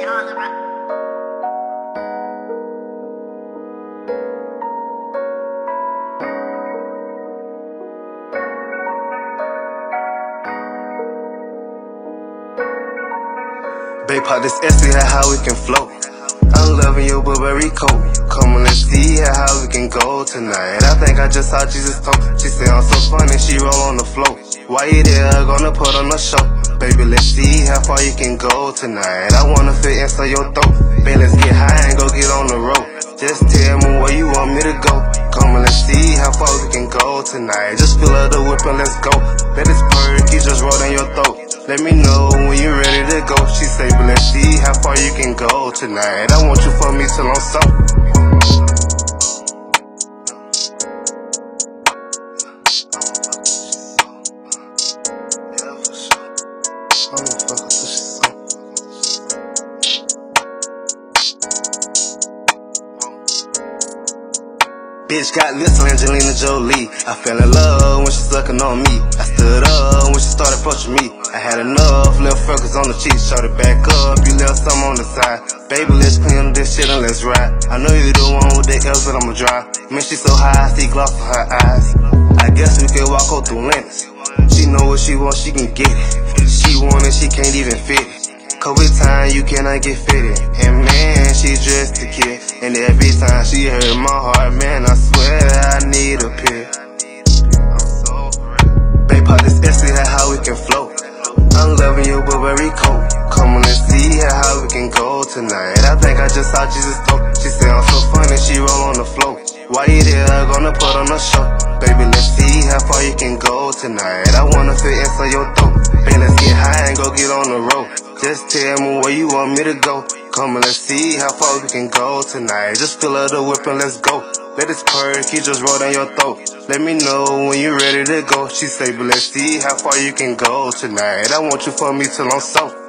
Babe, pop this S, see how we can flow. I'm loving your Burberry coat. Come on, let's see how we can go tonight. I think I just saw Jesus talk. She say I'm so funny, she roll on the floor. Why you there? Gonna put on a show. Baby, let's see how far you can go tonight. I wanna fit inside your throat. Babe, let's get high and go get on the road. Just tell me where you want me to go. Come on, let's see how far we can go tonight. Just fill up the whip and let's go. Let this perky just roll down your throat. Let me know when you're ready to go. She say, but let's see how far you can go tonight. I want you for me till I'm so. Bitch got lips like Angelina Jolie. I fell in love when she sucking on me. I stood up when she started approaching me. I had enough, left freckles on the cheeks. Shot it back up, you left some on the side. Baby, let's clean up this shit and let's ride. I know you the one with the L's, but I'ma drive. Man, she so high, I see gloss in her eyes. I guess we can walk her through limits. She know what she wants, she can get it. She want it, she can't even fit it. Cause with time you cannot get fitted. And man, she dressed to kill. And every time she hurt my heart, man, I swear I need a pill. Babe, pop this S, see how we can flow. I'm loving your Burberry coat. Come on and see how we can go tonight. I think I just saw Jesus talk. She say I'm so funny, she roll on the floor. Why you there? Gonna put on a show. Baby, let's see how far you can go tonight. I wanna fit inside your throat. Baby, let's get high and go get on the road. Just tell me where you want me to go. Come and let's see how far we can go tonight. Just fill up the whip and let's go. Let this perky just roll down your throat. Let me know when you're ready to go. She say, but let's see how far you can go tonight. I want you for me till I'm so.